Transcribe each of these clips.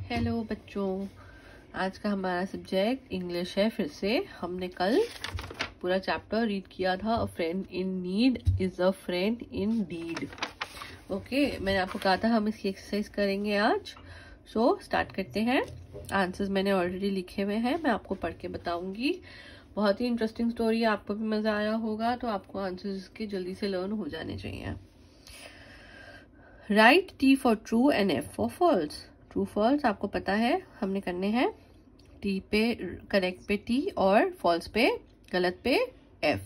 Hello बच्चों, आज का हमारा सब्जेक्ट इंग्लिश है। फिर से हमने कल पूरा चैप्टर रीड किया था। A friend in need is a friend indeed. Okay, मैंने आपको कहा था हम इसकी एक्सरसाइज करेंगे आज। सो स्टार्ट करते हैं। आंसर्स मैंने ऑलरेडी लिखे हुए हैं, मैं आपको पढ़ के बताऊंगी। बहुत ही इंटरेस्टिंग स्टोरी है, आपको भी मजा आया होगा, तो आपको आंसर्स के जल्दी से लर्न हो जाने चाहिए। Write T for true and F for false. True false आपको पता है हमने करने हैं। टी पे करेक्ट पे टी और फॉल्स पे गलत पे F.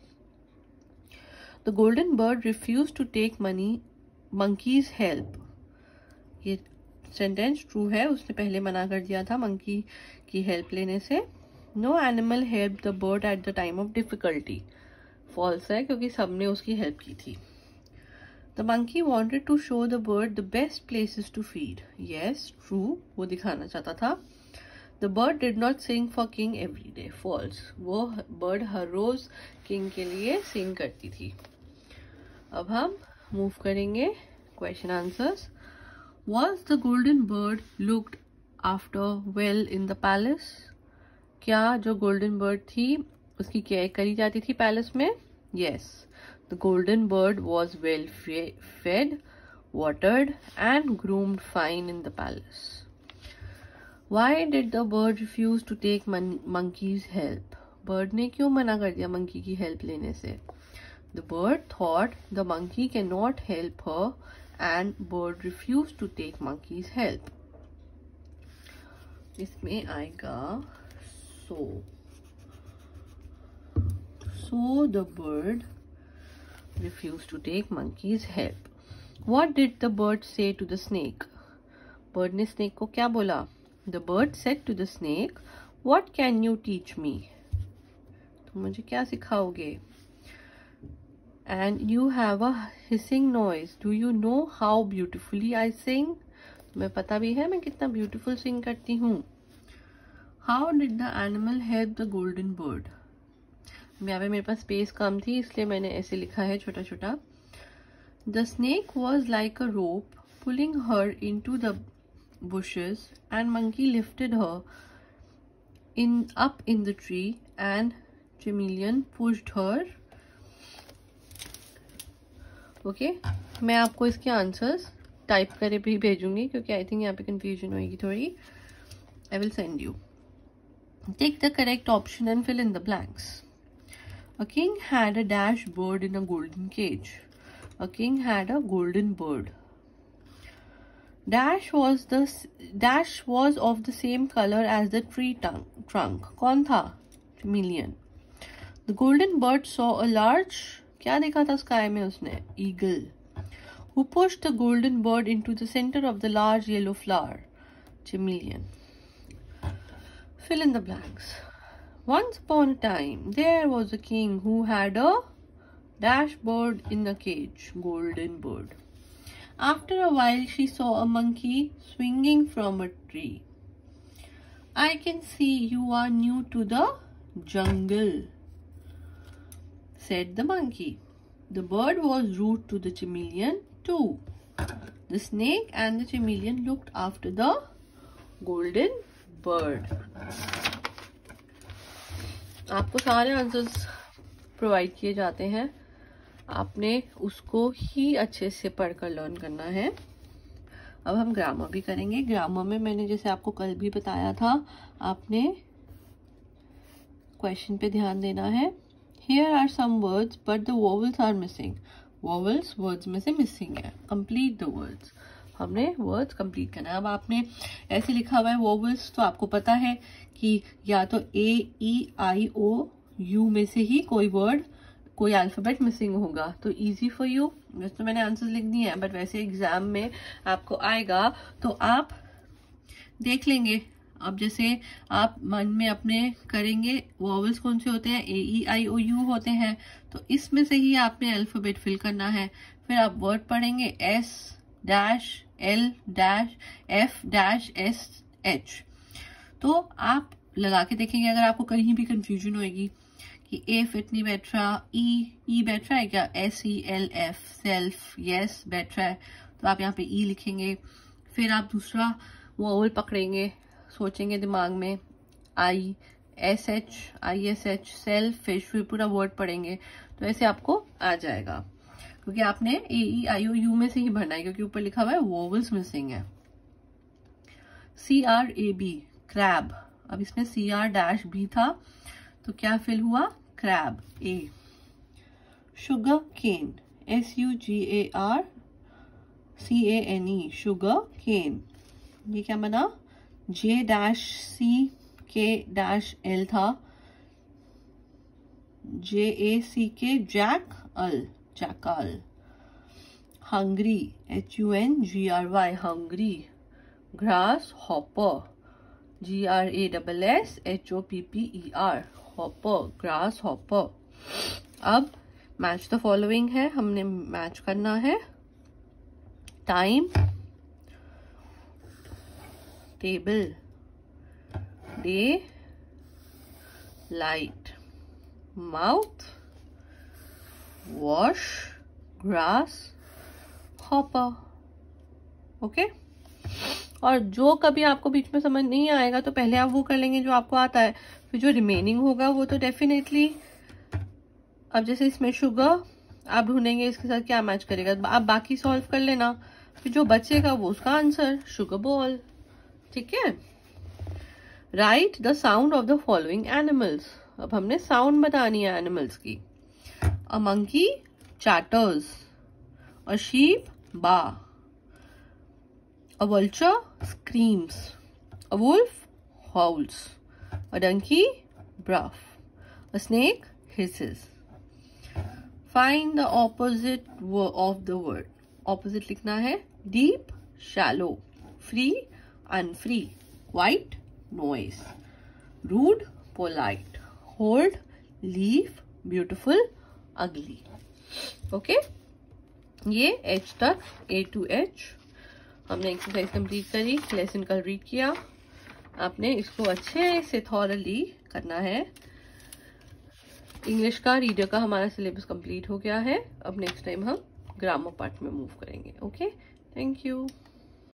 The golden bird refuse to take monkey's help. ये सेंटेंस ट्रू है, उसने पहले मना कर दिया था मंकी की हेल्प लेने से। No animal help the bird at the time of difficulty. False है क्योंकि सबने उसकी हेल्प की थी। The monkey wanted to show the bird the best places to feed. Yes, true. वो दिखाना चाहता था। The bird did not sing for king every day. False. वो bird हर रोज king के लिए sing करती थी। अब हम move करेंगे question answers. Was the golden bird looked after well in the palace? क्या जो golden bird थी उसकी केयर करी जाती थी पैलेस में? Yes. The golden bird was well fed, watered, and groomed fine in the palace. Why did the bird refuse to take monkey's help? Bird ने क्यों मना कर दिया monkey की help लेने से? The bird thought the monkey cannot help her, and bird refused to take monkey's help. इसमें आएगा so the bird refused to take monkey's help. What did the bird say to the snake? Bird ने snake को क्या बोला? The bird said to the snake, "What can you teach me?" तुम मुझे क्या सिखाओगे? And you have a hissing noise. Do you know how beautifully I sing? तुम्हें पता भी है मैं कितना beautiful sing करती हूँ। How did the animal help the golden bird? यहाँ पे मेरे पास स्पेस कम थी इसलिए मैंने ऐसे लिखा है छोटा छोटा। The snake was like a rope pulling her into the bushes and monkey lifted her up in the tree and chameleon pushed her. Okay, मैं आपको इसके आंसर्स टाइप करे भी भेजूंगी क्योंकि आई थिंक यहाँ पे कंफ्यूजन होगी थोड़ी। I will send you. Take the correct option and fill in the blanks. A king had a dash bird in a golden cage. A king had a golden bird. Dash was of the same color as the tree trunk. कौन था? Chameleon. The golden bird saw a large, क्या देखा था sky में उसने? Eagle. Who pushed the golden bird into the center of the large yellow flower? Chameleon. Fill in the blanks. Once upon a time, there was a king who had a dash bird in a cage, golden bird. After a while, she saw a monkey swinging from a tree. I can see you are new to the jungle, said the monkey. The bird was rude to the chameleon too. The snake and the chameleon looked after the golden bird. आपको सारे answers provide किए जाते हैं, आपने उसको ही अच्छे से पढ़कर लर्न करना है। अब हम ग्रामर भी करेंगे। ग्रामर में मैंने जैसे आपको कल भी बताया था, आपने क्वेश्चन पे ध्यान देना है। Here are some words but the vowels are missing. Vowels words में से मिसिंग है। Complete the words. हमने वर्ड्स कंप्लीट करना है। अब आपने ऐसे लिखा हुआ है वोवल्स, तो आपको पता है कि या तो ए ई आई ओ यू में से ही कोई वर्ड, कोई अल्फाबेट मिसिंग होगा। तो इजी फॉर यू, वैसे तो मैंने आंसर्स लिख दिए हैं बट वैसे एग्जाम में आपको आएगा तो आप देख लेंगे। अब जैसे आप मन में अपने करेंगे वोवल्स कौन से होते हैं, ए ई आई ओ यू होते हैं, तो इसमें से ही आपने अल्फाबेट फिल करना है। फिर आप वर्ड पढ़ेंगे S dash L dash F dash S H. तो आप लगा के देखेंगे, अगर आपको कहीं भी कंफ्यूजन होगी कि ए फिट नहीं बैठ रहा, ई बैठ रहा है क्या, S E L F self, yes बैठ रहा है, तो आप यहाँ पे ई लिखेंगे। फिर आप दूसरा वोवल पकड़ेंगे, सोचेंगे दिमाग में, ISH सेल्फ फिश, फिर पूरा वर्ड पढ़ेंगे तो ऐसे आपको आ जाएगा, क्योंकि आपने AEIOU में से ही भरना है, क्योंकि ऊपर लिखा हुआ है वोवल्स मिसिंग है। CRAB क्रैब, अब इसमें CR- था तो क्या फिल हुआ, crab A। Sugarcane, SUGARCANE sugarcane, ये क्या बना, JCK-L था, JACK jackal. Hungry, HUNGRY hungry. Grasshopper, GRASSHOPPER hopper, grasshopper. अब मैच द फॉलोइंग है, हमने मैच करना है। Time, table, day, light, mouth, wash, grass, hopper. Okay, और जो कभी आपको बीच में समझ नहीं आएगा तो पहले आप वो कर लेंगे जो आपको आता है, फिर जो रिमेनिंग होगा वो तो डेफिनेटली, अब जैसे इसमें शुगर आप ढूंढेंगे इसके साथ क्या मैच करेगा, आप बाकी सॉल्व कर लेना, फिर जो बचेगा वो उसका आंसर, शुगर बॉल। ठीक है। Write the sound of the following animals, अब हमने साउंड बतानी है एनिमल्स की। A monkey chatters, a sheep baa, a vulture screams, a wolf howls, a donkey bruff, a snake hisses. Find the opposite of the word. Opposite लिखना है, deep shallow, free unfree, white noise, rude polite, hold leaf beautiful ugly. Okay, ये H तक A to H हमने exercise complete करी, lesson कल read किया, आपने इसको अच्छे से थॉरली करना है। इंग्लिश का रीडर का हमारा सिलेबस कंप्लीट हो गया है, अब नेक्स्ट टाइम हम ग्रामर पार्ट में मूव करेंगे। Okay, thank you.